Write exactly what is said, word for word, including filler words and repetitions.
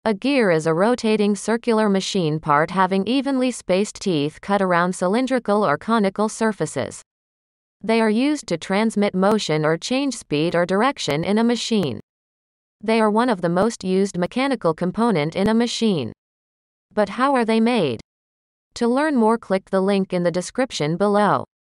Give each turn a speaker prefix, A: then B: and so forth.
A: A gear is a rotating circular machine part having evenly spaced teeth cut around cylindrical or conical surfaces. They are used to transmit motion or change speed or direction in a machine. They are one of the most used mechanical component in a machine. But how are they made? To learn more, click the link in the description below.